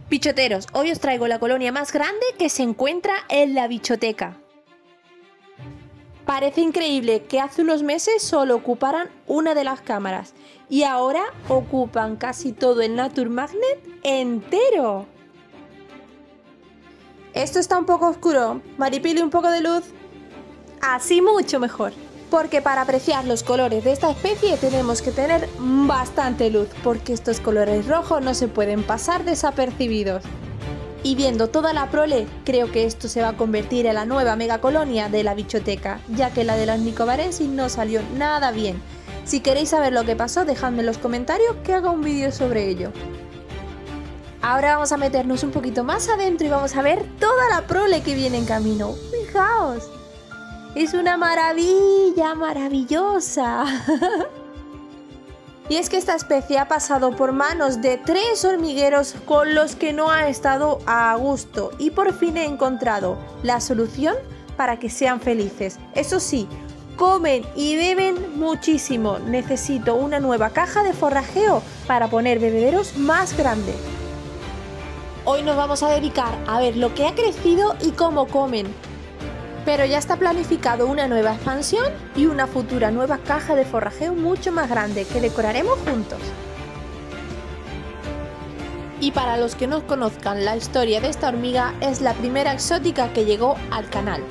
Bichoteros, hoy os traigo la colonia más grande que se encuentra en la bichoteca. Parece increíble que hace unos meses solo ocuparan una de las cámaras y ahora ocupan casi todo el Nature Magnet entero. Esto está un poco oscuro, Maripili, un poco de luz. Así mucho mejor. Porque para apreciar los colores de esta especie tenemos que tener bastante luz, porque estos colores rojos no se pueden pasar desapercibidos. Y viendo toda la prole, creo que esto se va a convertir en la nueva megacolonia de la bichoteca, ya que la de las nicobarensis no salió nada bien. Si queréis saber lo que pasó, dejadme en los comentarios que haga un vídeo sobre ello. Ahora vamos a meternos un poquito más adentro y vamos a ver toda la prole que viene en camino. ¡Fijaos! Es una maravilla, maravillosa. Y es que esta especie ha pasado por manos de 3 hormigueros con los que no ha estado a gusto y por fin he encontrado la solución para que sean felices. Eso sí, comen y beben muchísimo. Necesito una nueva caja de forrajeo para poner bebederos más grandes. Hoy nos vamos a dedicar a ver lo que ha crecido y cómo comen. Pero ya está planificado una nueva expansión y una futura nueva caja de forrajeo mucho más grande que decoraremos juntos. Y para los que no conozcan la historia de esta hormiga, es la primera exótica que llegó al canal.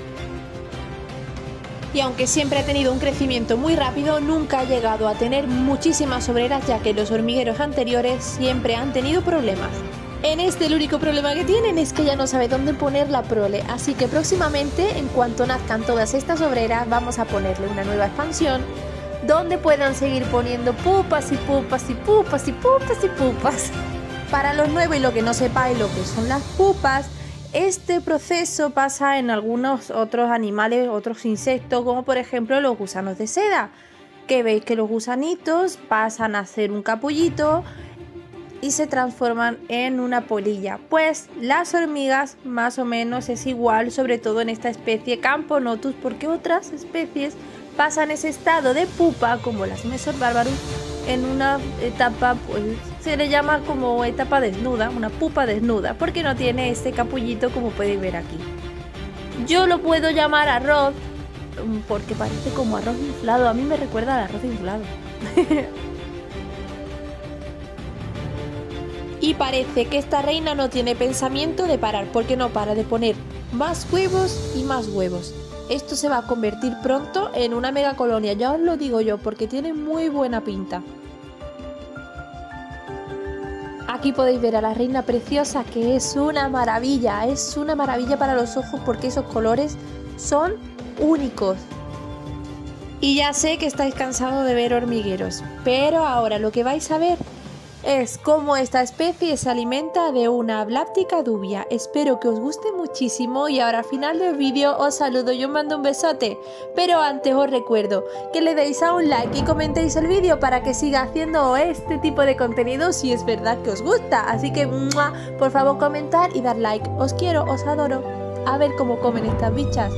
Y aunque siempre ha tenido un crecimiento muy rápido, nunca ha llegado a tener muchísimas obreras, ya que los hormigueros anteriores siempre han tenido problemas. En este el único problema que tienen es que ya no sabe dónde poner la prole, así que próximamente, en cuanto nazcan todas estas obreras, vamos a ponerle una nueva expansión donde puedan seguir poniendo pupas y pupas y pupas y pupas y pupas. Para los nuevos y lo que no sepáis lo que son las pupas, este proceso pasa en algunos otros animales, otros insectos, como por ejemplo los gusanos de seda, que veis que los gusanitos pasan a ser un capullito y se transforman en una polilla. Pues las hormigas más o menos es igual, sobre todo en esta especie Camponotus, porque otras especies pasan ese estado de pupa, como las Mesorbarbarus, en una etapa, pues se le llama como etapa desnuda, una pupa desnuda, porque no tiene este capullito como podéis ver aquí. Yo lo puedo llamar arroz, porque parece como arroz inflado, a mí me recuerda al arroz inflado. Y parece que esta reina no tiene pensamiento de parar, porque no para de poner más huevos y más huevos. Esto se va a convertir pronto en una megacolonia, ya os lo digo yo, porque tiene muy buena pinta. Aquí podéis ver a la reina preciosa, que es una maravilla para los ojos, porque esos colores son únicos. Y ya sé que estáis cansados de ver hormigueros, pero ahora lo que vais a ver es cómo esta especie se alimenta de una Bláptica dubia. Espero que os guste muchísimo y ahora al final del vídeo os saludo y os mando un besote. Pero antes os recuerdo que le deis a un like y comentéis el vídeo para que siga haciendo este tipo de contenido si es verdad que os gusta. Así que ¡mua!, por favor comentar y dar like. Os quiero, os adoro. A ver cómo comen estas bichas.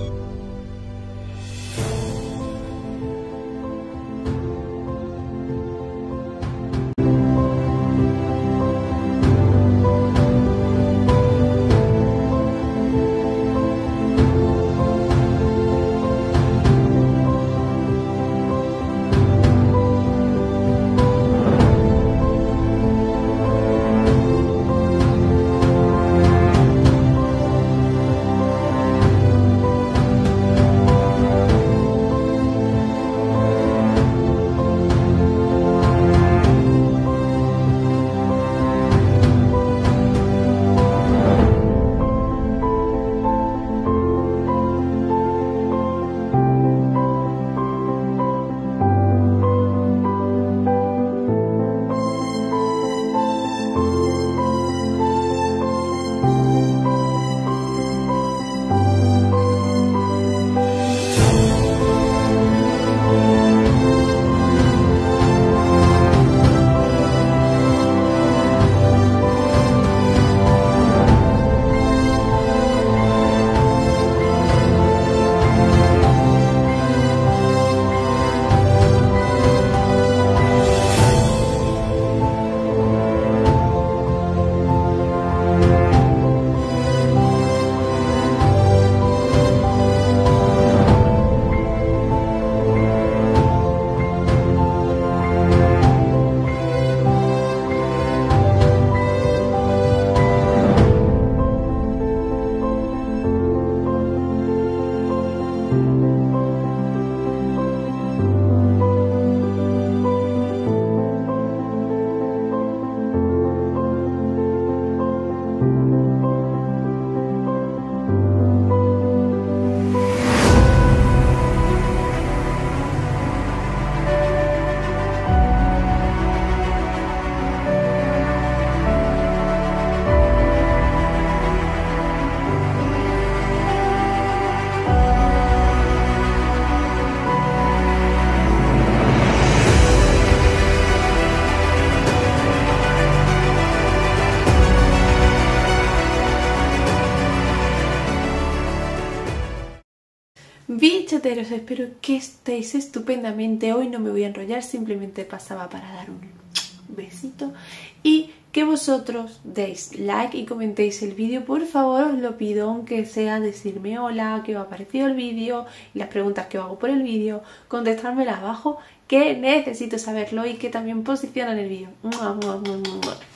bichoteros, espero que estéis estupendamente. Hoy no me voy a enrollar, simplemente pasaba para dar un besito y que vosotros deis like y comentéis el vídeo, por favor, os lo pido, aunque sea decirme hola, que os ha parecido el vídeo y las preguntas que os hago por el vídeo, contestármelas abajo, que necesito saberlo y que también posicionan el vídeo.